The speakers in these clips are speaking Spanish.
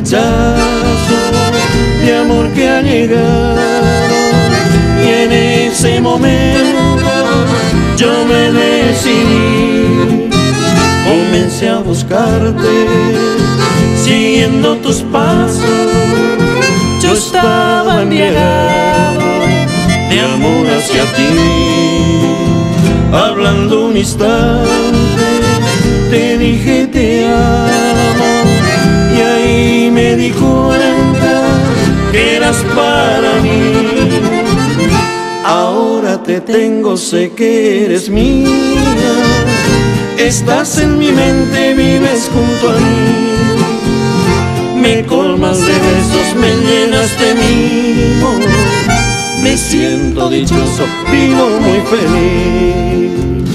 flechazo de amor que ha llegado, y en ese momento yo me decidí. Comencé a buscarte, siguiendo tus pasos. Yo estaba embriagado de amor hacia ti. Hablando un instante, te dije te amo, y ahí me di cuenta que eras para mí. Ahora te tengo, sé que eres mía. Estás en mi mente, vives junto a mí. Me colmas de besos, me llenas de mimos. Me siento dichoso, vivo muy feliz.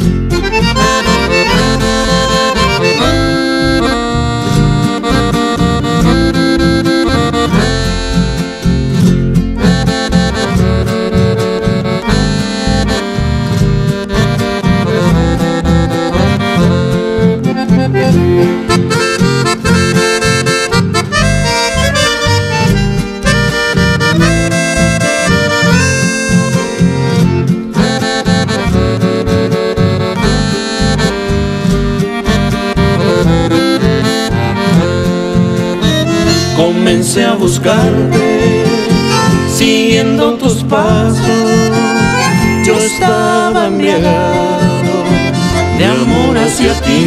Comencé a buscarte, siguiendo tus pasos. Yo estaba embriagado de amor hacia ti.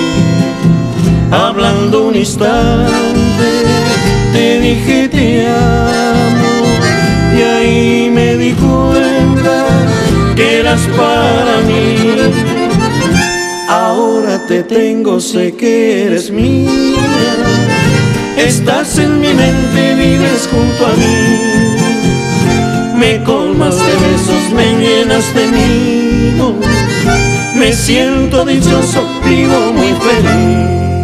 Hablando un instante, te dije te amo, y ahí me di cuenta que eras para mí. Ahora te tengo, sé que eres mía. Estás en mi mente, vives junto a mí. Me colmas de besos, me llenas de mimos. Me siento dichoso, vivo muy feliz.